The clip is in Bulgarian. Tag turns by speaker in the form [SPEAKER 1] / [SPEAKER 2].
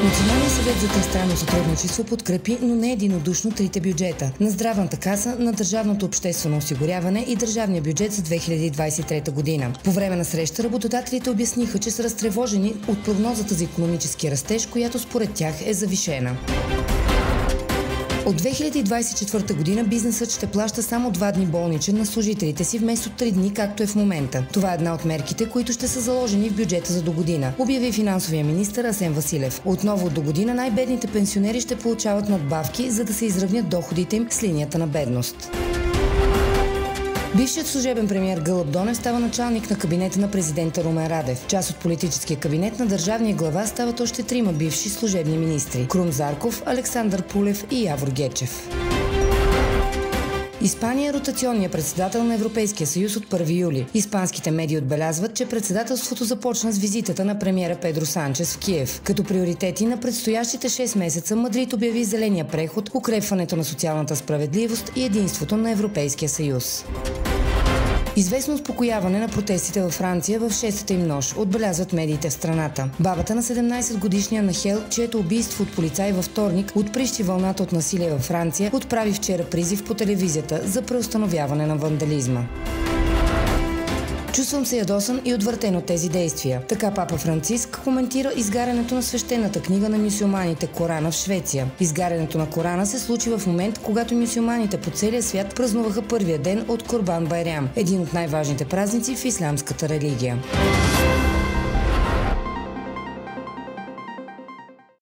[SPEAKER 1] Националният съвет за тристранно сътрудничество подкрепи, но не единодушно трите бюджета – на Здравната каса, на Държавното обществено осигуряване и Държавния бюджет за 2023 година. По време на среща работодателите обясниха, че са разтревожени от прогнозата за икономически растеж, която според тях е завишена. От 2024 година бизнесът ще плаща само 2 дни болничен на служителите си вместо 3 дни, както е в момента. Това е една от мерките, които ще са заложени в бюджета за догодина, обяви финансовия министър Асен Василев. Отново от догодина най-бедните пенсионери ще получават надбавки, за да се изравнят доходите им с линията на бедност. Бившият служебен премиер Гълъб Донев става началник на кабинета на президента Румен Радев. Част от политическия кабинет на държавния глава стават още 3 бивши служебни министри – Крум Зарков, Александър Пулев и Явор Гечев. Испания е ротационният председател на Европейския съюз от 1 юли. Испанските медии отбелязват, че председателството започна с визитата на премиера Педро Санчес в Киев. Като приоритети на предстоящите 6 месеца Мадрид обяви зеления преход, укрепването на социалната справедливост и единството на Европейския съюз. Известно успокояване на протестите във Франция в 6-та им нощ, отбелязват медиите в страната. Бабата на 17-годишния Нахел, чието убийство от полицай във вторник отприщи вълната от насилие във Франция, отправи вчера призив по телевизията за преустановяване на вандализма. Чувствам се ядосан и отвъртен от тези действия. Така папа Франциск коментира изгарянето на свещената книга на мюсюлманите Корана в Швеция. Изгарянето на Корана се случи в момент, когато мюсюлманите по целия свят празнуваха първия ден от Курбан Байрам, един от най-важните празници в ислямската религия.